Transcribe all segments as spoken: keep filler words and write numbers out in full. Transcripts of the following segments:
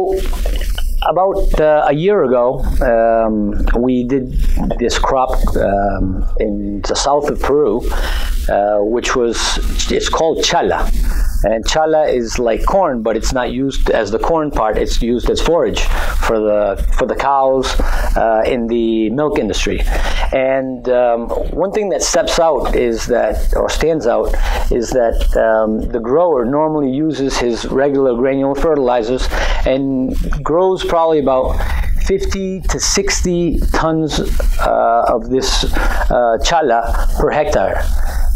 So about uh, a year ago, um, we did this crop um, in the south of Peru, uh, which was, it's called chala. And chala is like corn, but it's not used as the corn part. It's used as forage for the for the cows uh, in the milk industry. And um, one thing that steps out is that, or stands out, is that um, the grower normally uses his regular granular fertilizers and grows probably about fifty to sixty tons uh, of this uh, chala per hectare.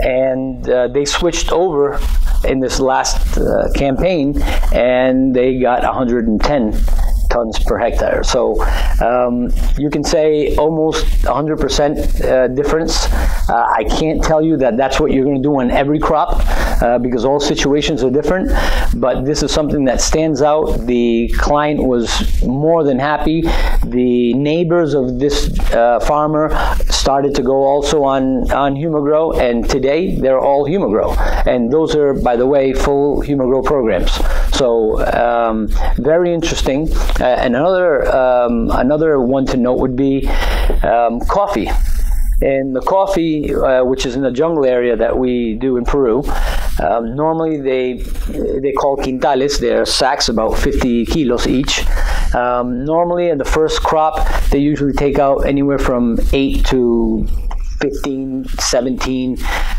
And uh, they switched over in this last uh, campaign, and they got one hundred ten tons per hectare. So um, you can say almost one hundred percent uh, difference. Uh, I can't tell you that that's what you're going to do on every crop uh, because all situations are different, but this is something that stands out. The client was more than happy. The neighbors of this uh, farmer started to go also on, on Humagrow, and today they're all Humagrow. And those are, by the way, full Humagrow programs. So um, very interesting. Uh, and another um, another one to note would be um, coffee. And the coffee, uh, which is in the jungle area that we do in Peru, um, normally they they call quintales. They're sacks about fifty kilos each. Um, normally in the first crop, they usually take out anywhere from eight to fifteen, seventeen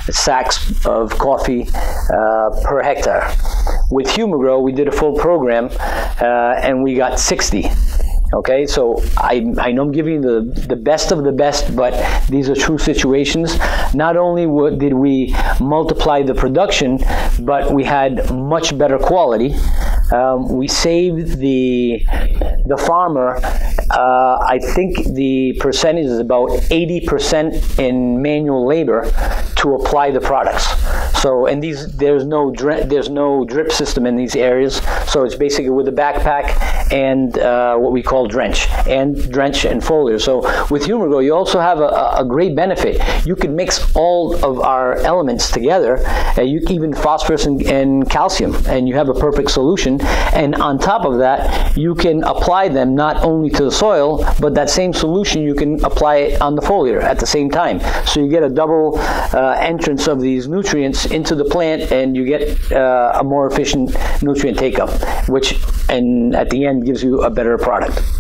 sacks of coffee uh, per hectare. With Humagrow, we did a full program uh, and we got sixty. Okay, so I, I know I'm giving you the, the best of the best, but these are true situations. Not only did we multiply the production, but we had much better quality. Um, we saved the, the farmer, uh, I think the percentage is about eighty percent in manual labor to apply the products. So, and these, there's no, there's no drip system in these areas, so it's basically with a backpack and uh, what we call drench, and drench and foliar. So with Humagrow, you also have a, a great benefit. You can mix all of our elements together, uh, you even phosphorus and, and calcium, and you have a perfect solution. And on top of that, you can apply them not only to the soil, but that same solution you can apply it on the foliar at the same time. So you get a double uh, entrance of these nutrients into the plant, and you get uh, a more efficient nutrient take-up, which and at the end gives you a better product.